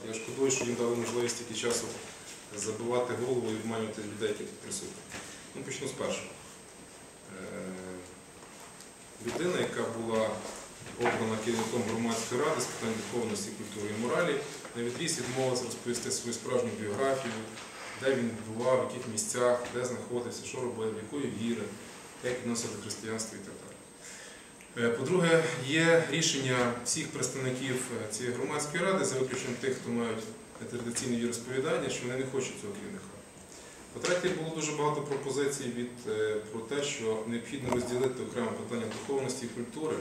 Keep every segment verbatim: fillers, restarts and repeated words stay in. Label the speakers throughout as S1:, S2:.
S1: шкодую, що їм дали можливість стільки часу забивати голову і обманювати людей, які тут присутні. Ну, почну з першого. Людина, яка була обрана керівником громадської ради з питань духовності, культури і моралі, на відріз відмовилася розповісти свою справжню біографію, де він бував, в яких місцях, де знаходився, що робив, якої віри, як відносився до християнства і так далі. По-друге, є рішення всіх представників цієї громадської ради, за виключенням тих, хто мають нетрадиційне віросповідання, що вони не хочуть цього керівника. По-третє, було дуже багато пропозицій від, про те, що необхідно розділити окремо питання духовності і культури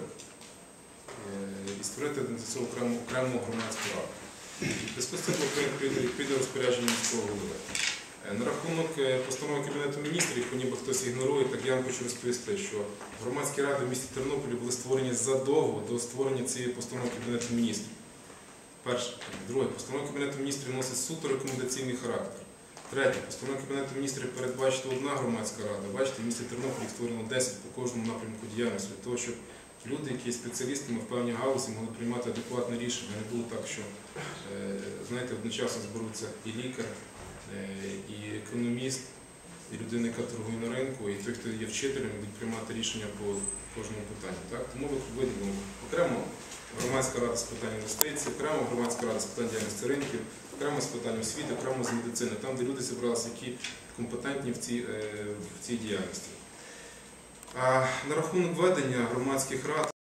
S1: і створити для цього окрему, окрему громадську раду. В зв'язку з цим було прийнято відповідне розпорядження міського голови. На рахунок постанови Кабінету міністрів, яку ніби хтось ігнорує, так я вам хочу розповісти, що громадські ради в місті Тернополі були створені задовго до створення цієї постанови Кабінету міністрів. Перше. Друге. Постанова Кабінету міністрів носить суто рекомендаційний характер. Третє. Постанова Кабінету міністрів передбачити одна громадська рада. Бачите, в місті Тернополі створено десять по кожному напрямку діяльності, для того, щоб люди, які є спеціалістами в певній галузі, могли приймати адекватне рішення. Не було так, що, знаєте, одночасно зберуться і лікар, і економіст, і людина, яка торгує на ринку, і той, хто є вчителем, будуть приймати рішення по кожному питанню. Так? Тому виділимо окремо громадська рада з питань інвестицій, окремо громадська рада з питань діяльності ринків, окремо з питань освіти, окремо з медицини, там, де люди зібралися, які компетентні в цій, в цій діяльності. А на рахунок ведення громадських рад,